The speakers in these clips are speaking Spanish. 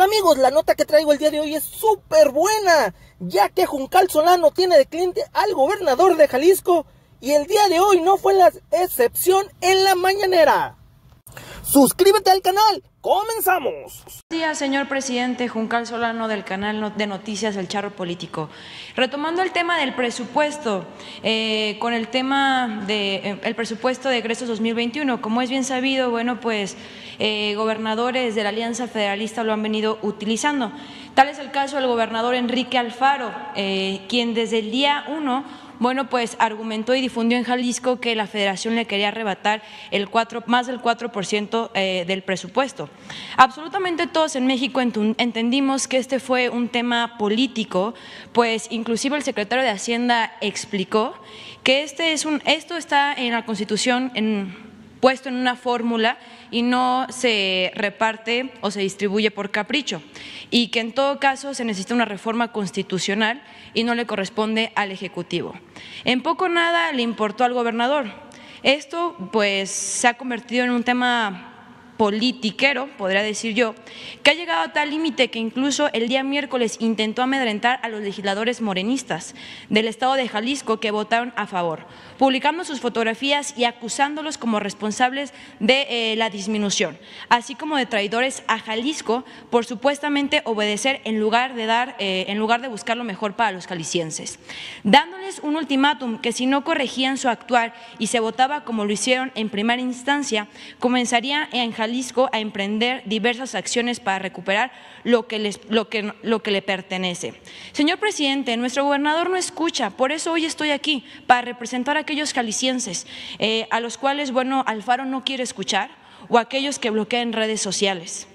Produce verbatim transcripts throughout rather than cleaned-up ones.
Amigos, la nota que traigo el día de hoy es súper buena, ya que Juncal Solano tiene de cliente al gobernador de Jalisco y el día de hoy no fue la excepción en la mañanera. Suscríbete al canal, comenzamos. Buenos días, señor presidente. Juncal Solano del canal de noticias El Charro Político. Retomando el tema del presupuesto, eh, con el tema de eh, el presupuesto de egresos dos mil veintiuno, como es bien sabido, bueno, pues eh, gobernadores de la Alianza Federalista lo han venido utilizando. Tal es el caso del gobernador Enrique Alfaro, eh, quien desde el día uno bueno, pues argumentó y difundió en Jalisco que la Federación le quería arrebatar el cuatro, más del cuatro por ciento eh, del presupuesto. Absolutamente todos en México entendimos que este fue un tema político, pues inclusive el secretario de Hacienda explicó que este es un, esto está en la Constitución en, puesto en una fórmula y no se reparte o se distribuye por capricho, y que en todo caso se necesita una reforma constitucional y no le corresponde al Ejecutivo. En poco nada le importó al gobernador. Esto pues se ha convertido en un tema politiquero, podría decir yo, que ha llegado a tal límite que incluso el día miércoles intentó amedrentar a los legisladores morenistas del estado de Jalisco que votaron a favor, publicando sus fotografías y acusándolos como responsables de eh, la disminución, así como de traidores a Jalisco por supuestamente obedecer en lugar de dar, eh, en lugar de buscar lo mejor para los jaliscienses, dándoles un ultimátum que si no corregían su actuar y se votaba como lo hicieron en primera instancia, comenzaría en Jalisco Jalisco a emprender diversas acciones para recuperar lo que, les, lo, que, lo que le pertenece. Señor presidente, nuestro gobernador no escucha, por eso hoy estoy aquí, para representar a aquellos jaliscienses eh, a los cuales, bueno, Alfaro no quiere escuchar, o aquellos que bloquean redes sociales.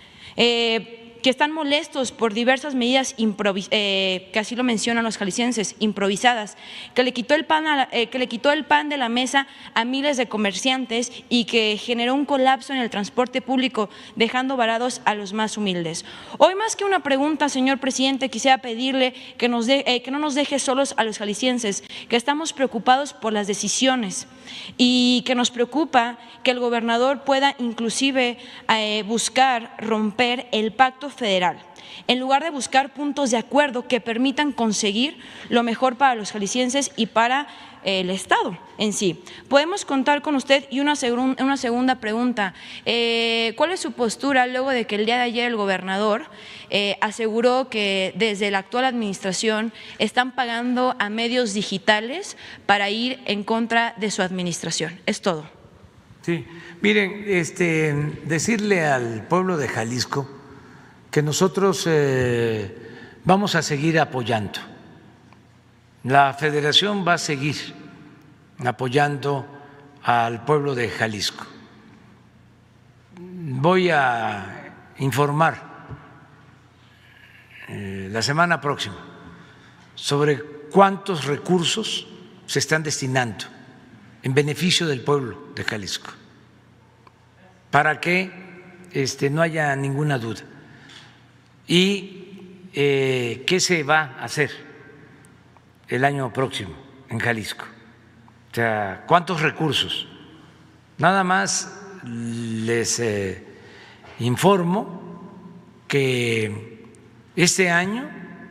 Eh, que están molestos por diversas medidas eh, que así lo mencionan los jaliscienses, improvisadas, que le quitó el pan a la, eh, que le quitó el pan de la mesa a miles de comerciantes y que generó un colapso en el transporte público, dejando varados a los más humildes. Hoy más que una pregunta, señor presidente, quisiera pedirle que, nos de, eh, que no nos deje solos a los jaliscienses, que estamos preocupados por las decisiones y que nos preocupa que el gobernador pueda inclusive eh, buscar romper el pacto federal, en lugar de buscar puntos de acuerdo que permitan conseguir lo mejor para los jaliscienses y para el Estado en sí. Podemos contar con usted. Y una, segun, una segunda pregunta, eh, ¿cuál es su postura luego de que el día de ayer el gobernador eh, aseguró que desde la actual administración están pagando a medios digitales para ir en contra de su administración? Es todo. Sí, miren, este, decirle al pueblo de Jalisco que nosotros eh, vamos a seguir apoyando. La Federación va a seguir apoyando al pueblo de Jalisco. Voy a informar eh, la semana próxima sobre cuántos recursos se están destinando en beneficio del pueblo de Jalisco, para que este, no haya ninguna duda. ¿Y eh, qué se va a hacer el año próximo en Jalisco? O sea, ¿cuántos recursos? Nada más les eh, informo que este año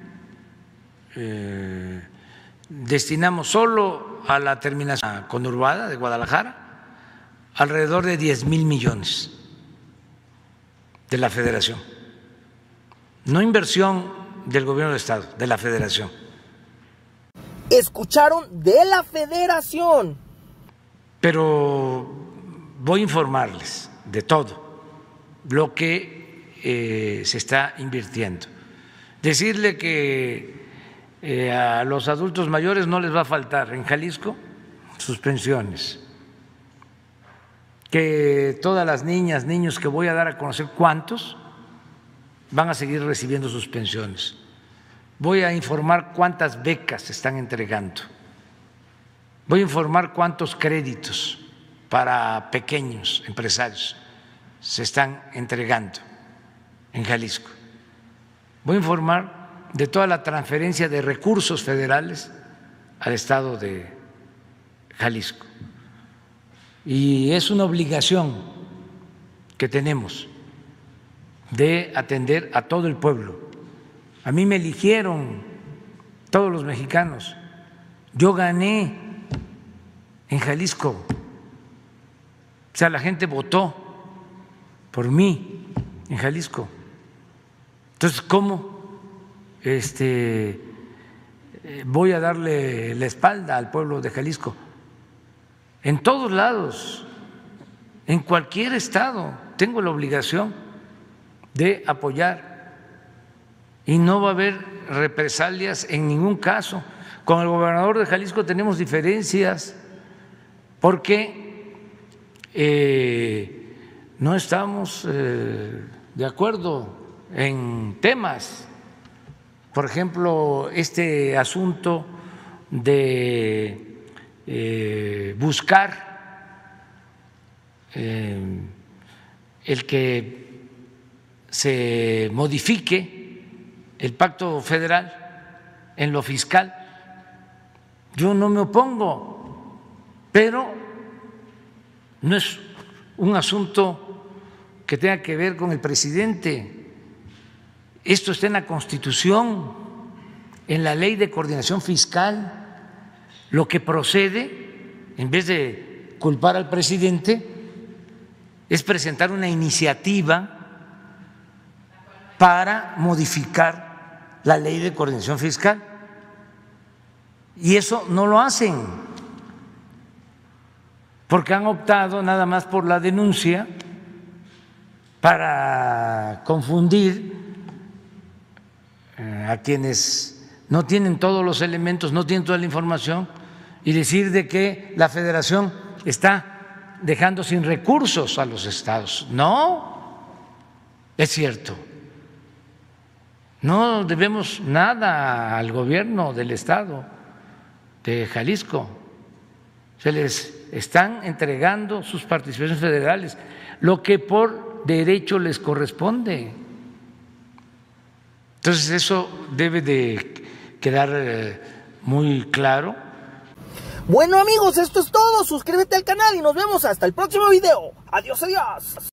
eh, destinamos solo a la terminación conurbada de Guadalajara alrededor de diez mil millones de la Federación. No inversión del gobierno del Estado, de la Federación. Escucharon, de la Federación. Pero voy a informarles de todo lo que eh, se está invirtiendo. Decirle que eh, a los adultos mayores no les va a faltar en Jalisco sus pensiones, que todas las niñas, niños que voy a dar a conocer cuántos van a seguir recibiendo sus pensiones. Voy a informar cuántas becas se están entregando. Voy a informar cuántos créditos para pequeños empresarios se están entregando en Jalisco. Voy a informar de toda la transferencia de recursos federales al Estado de Jalisco. Y es una obligación que tenemos de atender a todo el pueblo. A mí me eligieron todos los mexicanos. Yo gané en Jalisco. O sea, la gente votó por mí en Jalisco. Entonces, ¿cómo este, voy a darle la espalda al pueblo de Jalisco? En todos lados, en cualquier estado, tengo la obligación de apoyar y no va a haber represalias en ningún caso. Con el gobernador de Jalisco tenemos diferencias porque eh, no estamos eh, de acuerdo en temas. Por ejemplo, este asunto de eh, buscar eh, el que se modifique el pacto federal en lo fiscal. Yo no me opongo, pero no es un asunto que tenga que ver con el presidente. Esto está en la Constitución, en la Ley de Coordinación Fiscal. Lo que procede, en vez de culpar al presidente, es presentar una iniciativa para modificar la Ley de Coordinación Fiscal. Y eso no lo hacen, porque han optado nada más por la denuncia para confundir a quienes no tienen todos los elementos, no tienen toda la información, y decir de que la Federación está dejando sin recursos a los estados. No, es cierto. No debemos nada al gobierno del estado de Jalisco. Se les están entregando sus participaciones federales, lo que por derecho les corresponde. Entonces eso debe de quedar muy claro. Bueno amigos, esto es todo. Suscríbete al canal y nos vemos hasta el próximo video. Adiós, adiós.